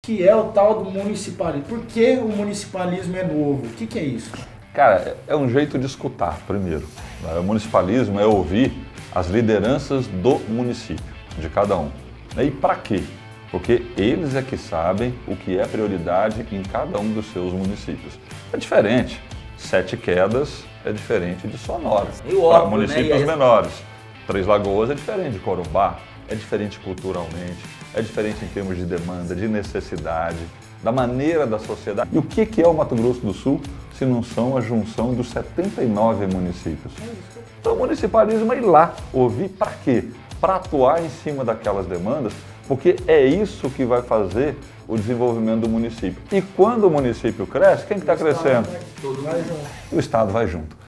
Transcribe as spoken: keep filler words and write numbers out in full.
que é o tal do municipalismo. Por que o municipalismo é novo? O que, que é isso? Cara, é um jeito de escutar, primeiro. O municipalismo é ouvir as lideranças do município, de cada um. E para quê? Porque eles é que sabem o que é prioridade em cada um dos seus municípios. É diferente. Sete Quedas é diferente de Sonora. Para municípios, né? menores. Três Lagoas é diferente de Corumbá, é diferente culturalmente, é diferente em termos de demanda, de necessidade, da maneira da sociedade. E o que é o Mato Grosso do Sul se não são a junção dos setenta e nove municípios? Então o municipalismo é ir lá, ouvir para quê? Para atuar em cima daquelas demandas, porque é isso que vai fazer o desenvolvimento do município. E quando o município cresce, quem que está crescendo? Vai junto. O Estado vai junto.